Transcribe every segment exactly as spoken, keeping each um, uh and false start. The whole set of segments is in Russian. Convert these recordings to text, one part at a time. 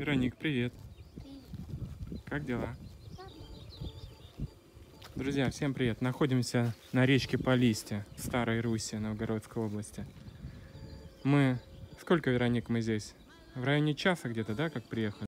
Вероник, привет. Как дела? Друзья, всем привет. Находимся на речке Полисте, Старой Руси, Новгородской области. Мы... Сколько, Вероник, мы здесь? В районе часа где-то, да, как приехали?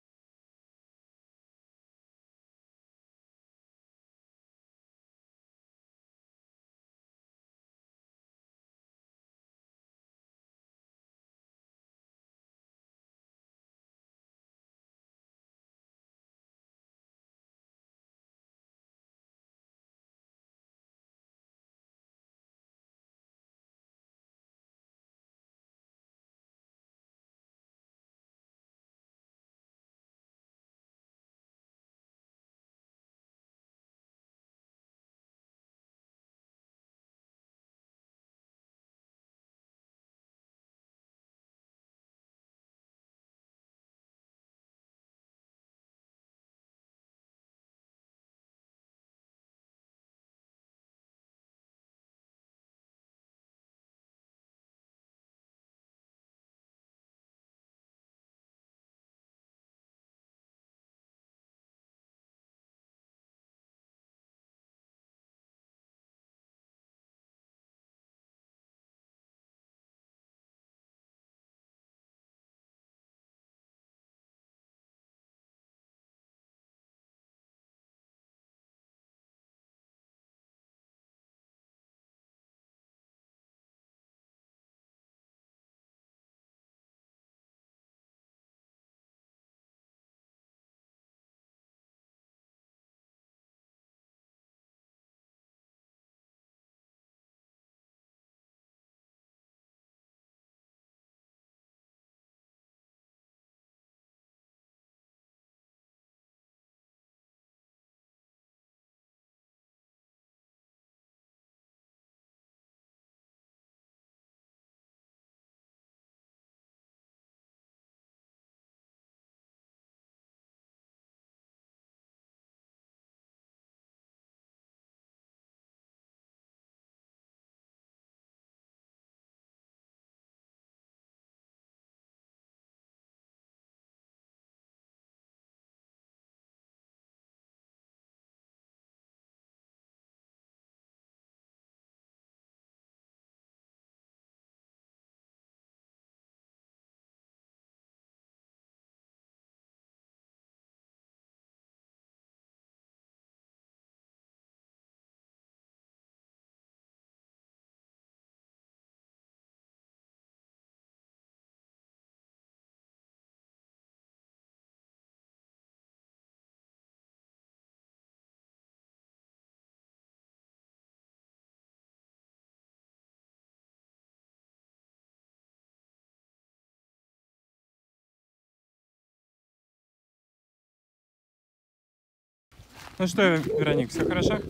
Ну что, Вероник, все хорошо?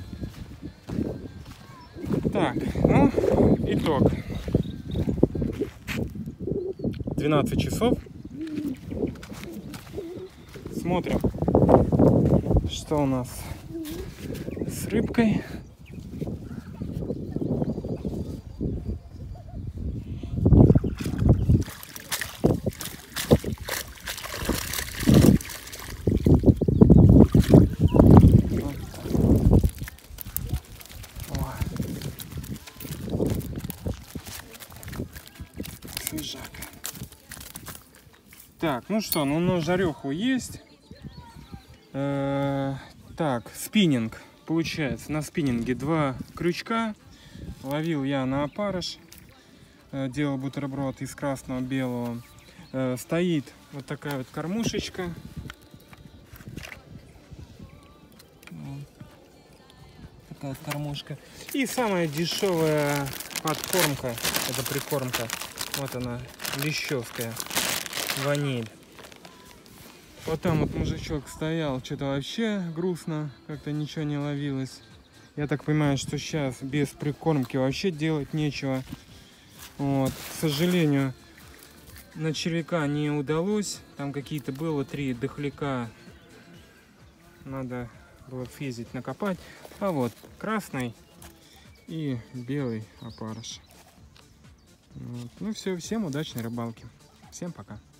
Так, ну, итог. двенадцать часов. Смотрим, что у нас с рыбкой. Свежак. Так, ну что, ну на жареху есть. Э -э так, спиннинг. Получается, на спиннинге два крючка. Ловил я на опарыш. Э делал бутерброд из красного белого. Э стоит вот такая вот кормушечка. Вот. Такая кормушка. И самая дешевая подкормка. Это прикормка. Вот она, лещевская, ваниль. Вот там вот мужичок стоял, что-то вообще грустно, как-то ничего не ловилось. Я так понимаю, что сейчас без прикормки вообще делать нечего. Вот. К сожалению, на червяка не удалось. Там какие-то было три дохляка. Надо было физить, накопать. А вот красный и белый опарыш. Вот. Ну все, всем удачной рыбалки. Всем пока.